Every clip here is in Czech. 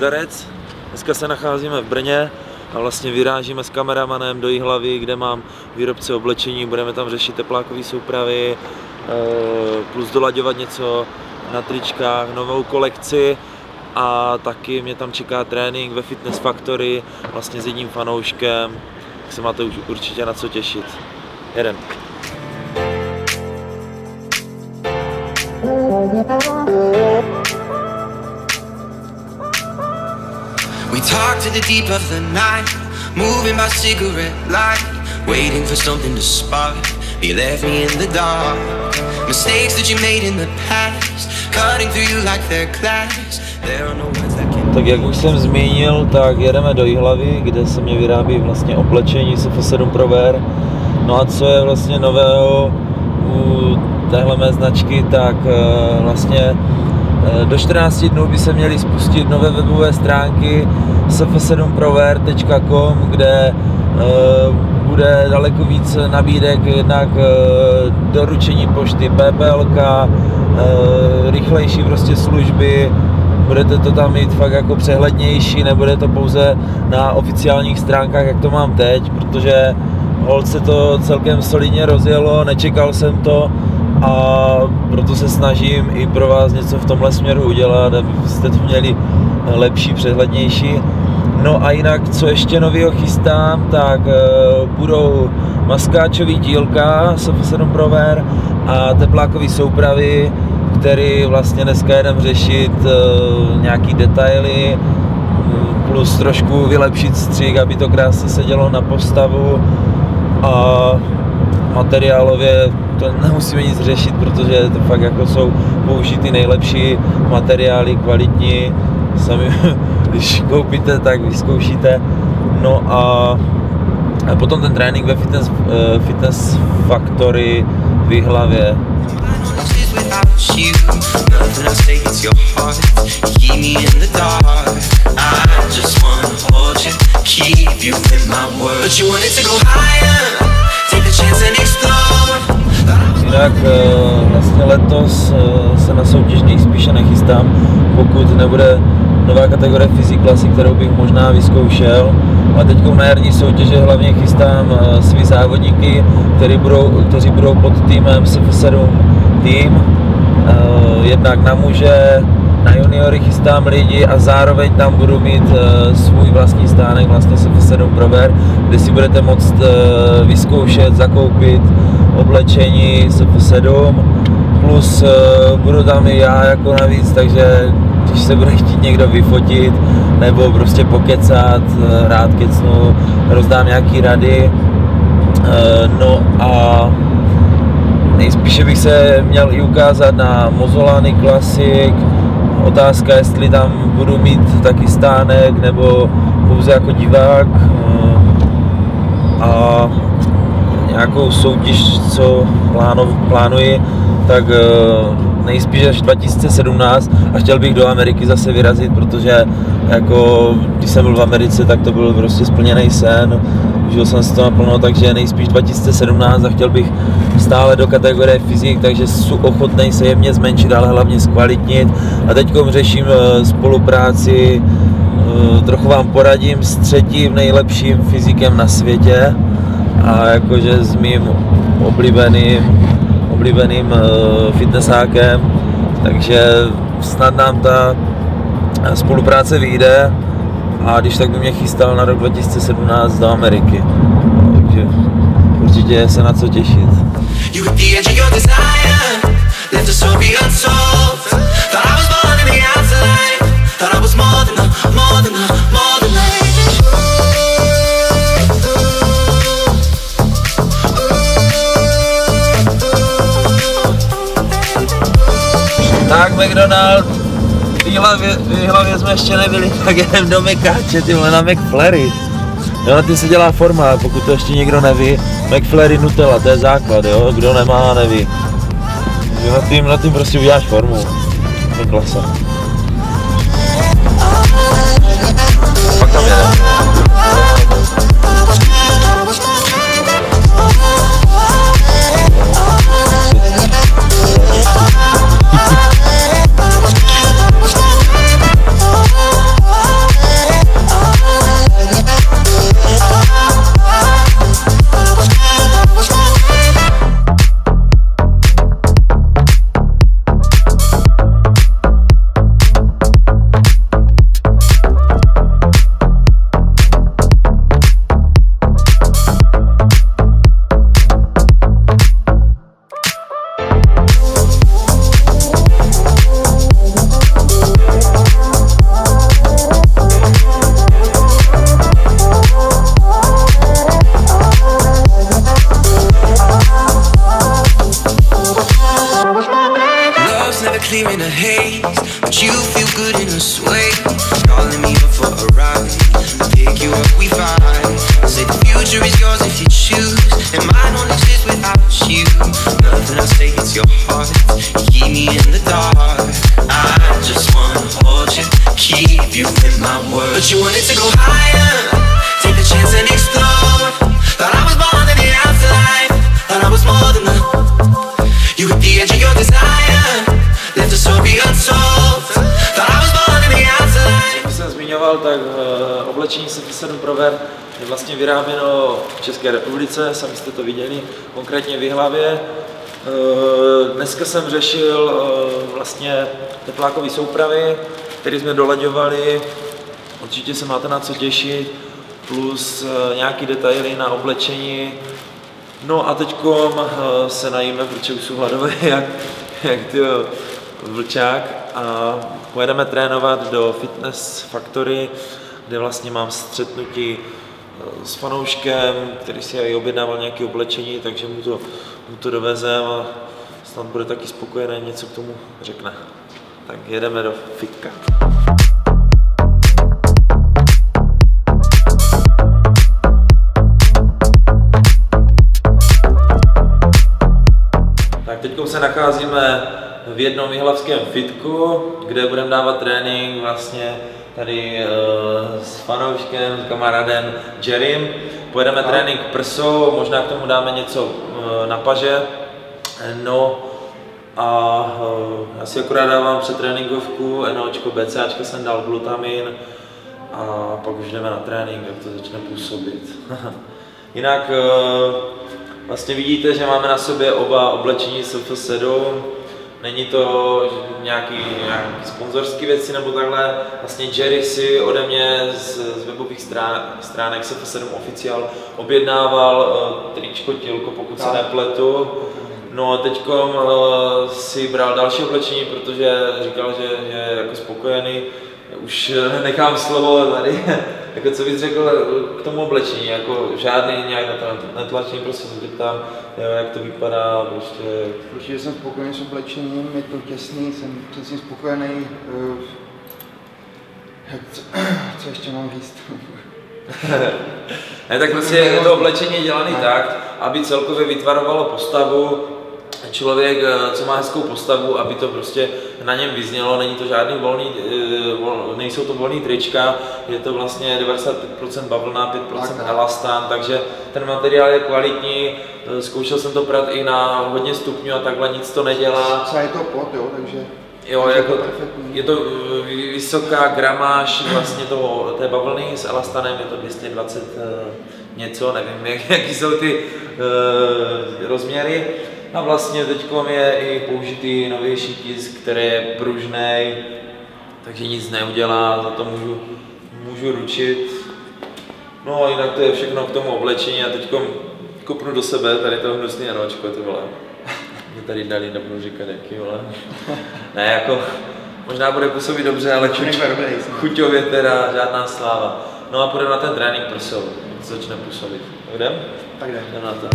Zdarec. Dneska se nacházíme v Brně a vlastně vyrážíme s kameramanem do Jihlavy, kde mám výrobce oblečení, budeme tam řešit teplákové soupravy, plus dolaďovat něco na tričkách, novou kolekci a taky mě tam čeká trénink ve Fitness Factory, vlastně s jedním fanouškem, tak se máte už určitě na co těšit. Jedem. We talk to the deep of the night, moving by cigarette light, waiting for something to spark. You left me in the dark. Mistakes that you made in the past, cutting through you like they're glass. There are no words that can... Tak jak už jsem zmínil, tak jedeme do Jihlavy, kde se mě vyrábí vlastně oblečení SF7 Pro Wear. No a co je vlastně nového u téhle mé značky, tak vlastně do 14 dnů by se měly spustit nové webové stránky sf7prowear.com, kde bude daleko víc nabídek, jednak doručení pošty, PPLK, rychlejší prostě služby, budete to tam mít fakt jako přehlednější, nebude to pouze na oficiálních stránkách, jak to mám teď, protože holt se to celkem solidně rozjelo, nečekal jsem to a proto se snažím i pro vás něco v tomhle směru udělat, abyste to měli lepší, přehlednější. No a jinak, co ještě novýho chystám, tak budou maskáčový dílka SF7 Pro Wear a teplákový soupravy, který vlastně dneska jedem řešit nějaký detaily, plus trošku vylepšit střih, aby to krásně sedělo na postavu a materiálově to nemusíme nic řešit, protože to fakt jako jsou použity nejlepší materiály, kvalitní, sami když koupíte, tak vyzkoušíte. No a potom ten trénink ve Fitness Factory v Jihlavě. Jinak vlastně letos se na soutěž nejspíše nechystám, pokud nebude nová kategorie Physique Classic, kterou bych možná vyzkoušel. A teď na jarní soutěže hlavně chystám svý závodníky, kteří budou pod týmem SF7 Team. Jednak na muže, na juniory chystám lidi a zároveň tam budu mít svůj vlastní stánek, vlastně SF7 Pro Wear, kde si budete moct vyzkoušet, zakoupit oblečení SF7, plus budu tam i já jako navíc, takže když se bude chtít někdo vyfotit nebo prostě pokecat, rád kecnu, rozdám nějaký rady. No a nejspíše bych se měl i ukázat na Mozzolany Classic. Otázka, jestli tam budu mít taky stánek nebo pouze jako divák. A nějakou soutěž, co plánuji, tak nejspíš až 2017 a chtěl bych do Ameriky zase vyrazit, protože jako když jsem byl v Americe, tak to byl prostě splněný sen, užil jsem si to naplno, takže nejspíš 2017 a chtěl bych stále do kategorie fyzik, takže jsem ochotný se jemně zmenšit, ale hlavně zkvalitnit a teďkom řeším spolupráci, trochu vám poradím s třetím nejlepším fyzikem na světě a jakože s mým oblíbeným fitnessákem, takže snad nám ta spolupráce vyjde a když tak by mě chystal na rok 2017 do Ameriky, takže určitě se na co těšit. Tak McDonald, v Jihlavě jsme ještě nebyli, tak jdem do Mekáče, tyhle na McFlurry. Jo, na tím se dělá forma, pokud to ještě někdo neví. McFlurry Nutella, to je základ, jo, kdo nemá, neví. Na tím prostě uděláš formu, to je klasa. Pak tam jede. the haze, but you feel good in a sway. Calling me up for a ride, pick you up, we vibe. Say the future is yours if you choose, and mine won't exist without you. Nothing else takes your heart, you keep me in the dark. I just wanna hold you, keep you in my world. But you wanted to go higher, take the chance and explore. Thought I was born in the afterlife, thought I was more than the. You hit the edge of your desire, left the story untold. Thought I was born in the afterlife. Jak jsem zmiňoval, tak oblečení Surface 7 Pro Wear je vlastně vyráběno v České republice, sami jste to viděli, konkrétně v Jihlavě. Dneska jsem řešil vlastně teplákové soupravy, které jsme dolaďovali, určitě se máte na co těšit, plus nějaký detaily na oblečení. No a teďkom se najíme, protože už jsou hladové jak ty vlčák, a pojedeme trénovat do Fitness Factory, kde vlastně mám střetnutí s fanouškem, který si objednával nějaké oblečení, takže mu to dovezem a snad bude taky spokojený, něco k tomu řekne. Tak jedeme do fitka. Tak teď se nacházíme v jednom jihlavském fitku, kde budeme dávat trénink vlastně tady s fanouškem, s kamarádem Jerrym. Pojedeme trénink prsou, možná k tomu dáme něco na paže. No a já si akorát dávám předtréninkovku, NOčko, BCAčko jsem dal glutamin a pak už jdeme na trénink, jak to začne působit. Jinak vlastně vidíte, že máme na sobě oba oblečení Surface 7. Není to nějaký sponzorský věci nebo takhle. Vlastně Jerry si ode mě z webových stránek Surface 7 Official objednával tričko, tílko, pokud se nepletu. No a teďkom si bral další oblečení, protože říkal, že je jako spokojený. Už nechám slovo tady, jako co bys řekl k tomu oblečení, jako žádný nějak netlačení, prostě se zeptám, jak to vypadá, prostě. Určitě jsem spokojený s oblečením, je to těsný, jsem přesně spokojený. Co ještě mám říct? Ne, tak prostě je to oblečení dělané tak, aby celkově vytvarovalo postavu. Člověk, co má hezkou postavu, aby to prostě na něm vyznělo, není to žádný nejsou to volný trička, je to vlastně 95% bavlna, 5% elastan, takže ten materiál je kvalitní, zkoušel jsem to prát i na hodně stupňů a takhle, nic to nedělá. Třeba je to pot, jo, takže jo, jako, je to vysoká gramáž vlastně té bavlny s elastanem, je to 220 něco, nevím, jaký jsou ty rozměry. A vlastně teď je i použitý novější tisk, který je pružný, takže nic neudělá, za to můžu ručit. No a jinak to je všechno k tomu oblečení a teď kopnu do sebe, tady to hnusný NOčko, ty vole. Mě tady dali, nebudu říkat jaký, vole. Ne, jako, možná bude působit dobře, ale chuťově teda žádná sláva. No a půjdeme na ten trénink prsou, to začne působit. Jdem? Tak jdem. Jdem na to.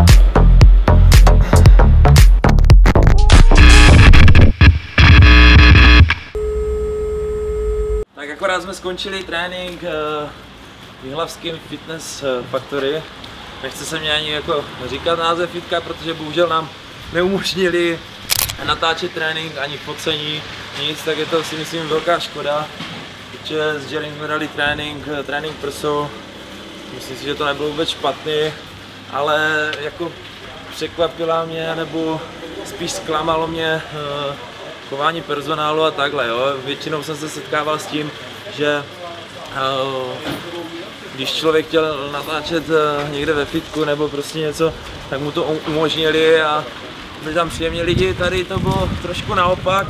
Tak akorát jsme skončili trénink v jihlavském Fitness Factory. Nechce se mě ani jako říkat název fitka, protože bohužel nám neumožnili natáčet trénink, ani focení, nic, tak je to si myslím velká škoda. Protože s Jerrym jsme dali trénink prsou, myslím si, že to nebylo vůbec špatný, ale jako překvapila mě, nebo spíš zklamalo mě chování personálu a takhle, jo. Většinou jsem se setkával s tím, že když člověk chtěl natáčet někde ve fitku nebo prostě něco, tak mu to umožnili a byli tam příjemní lidi, tady to bylo trošku naopak,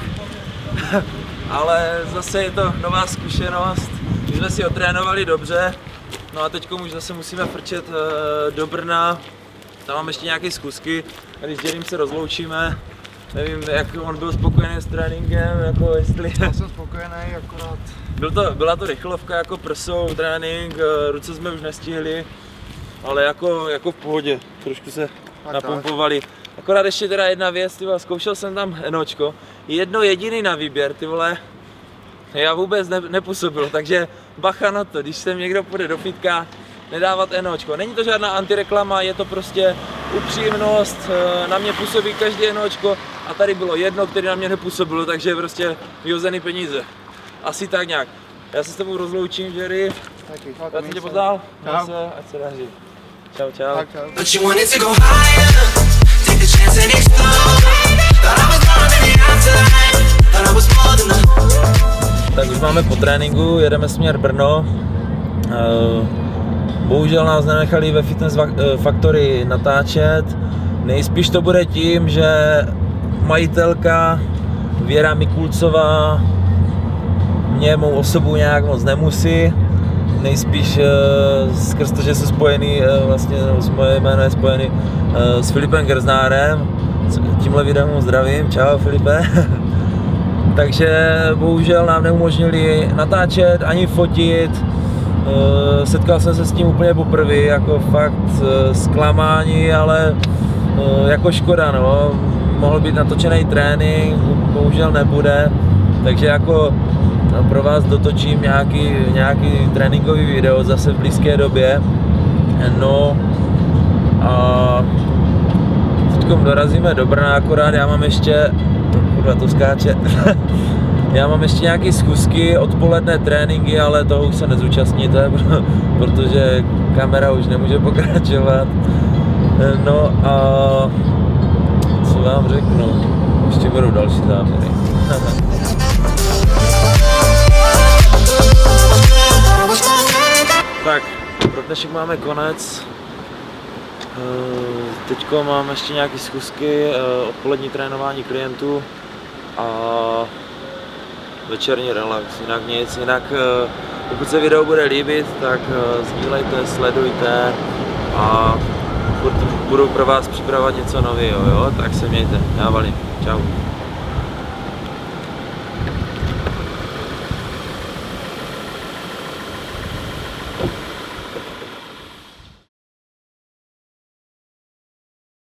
ale zase je to nová zkušenost, my jsme si otrénovali dobře, no a teď už zase musíme frčet do Brna, tam mám ještě nějaké zkusky, a když s Jerrym se rozloučíme, nevím, jak on byl spokojený s tréninkem, jako jestli... Já jsem spokojený, akorát... Byla to rychlovka, jako prsou trénink, ruce jsme už nestihli, ale jako v pohodě, trošku se napumpovali Akorát ještě teda jedna věc, ty vole, zkoušel jsem tam NOčko, jedno jediný na výběr, ty vole, já vůbec nepůsobil, takže bacha na to, když sem někdo půjde do fitka, nedávat NOčko. Není to žádná antireklama, je to prostě upřímnost, na mě působí každý NOčko a tady bylo jedno, které na mě nepůsobilo, takže prostě vyhozený peníze. Asi tak nějak. Já se s tebou rozloučím, Jerry. Já jsem tě poznal. Ať se daří. Čau, čau. But you wanted to go higher, take the chance and explode. Thought I was gone in the afterlife, thought I was more than the... Tak už máme po tréninku, jedeme směr Brno. Bohužel nás nenechali ve Fitness Factory natáčet. Nejspíš to bude tím, že majitelka Věra Mikulcová mě mou osobu nějak moc nemusí. Nejspíš skrz to, že jsou spojený, vlastně moje jméno je spojený s Filipem Gerznárem. Tímhle videem mu zdravím, čau Filipe. Takže bohužel nám neumožnili natáčet ani fotit. Setkal jsem se s tím úplně poprvé, jako fakt zklamání, ale jako škoda, no. Mohl být natočený trénink, bohužel nebude, takže jako pro vás dotočím nějaký tréninkový video zase v blízké době. No a teďkom dorazíme do Brna, akorát já mám ještě, kurva to skáče, já mám ještě nějaké schůzky, odpoledne tréninky, ale toho už se nezúčastníte, protože kamera už nemůže pokračovat. No a co vám řeknu, ještě budou další záběry. Tak, pro dnešek máme konec. Teďko mám ještě nějaké schůzky, odpolední trénování klientů a večerní relax, jinak nic. Jinak pokud se video bude líbit, tak sdílejte, sledujte a budu pro vás připravovat něco nového, jo? Tak se mějte, já valím, čau.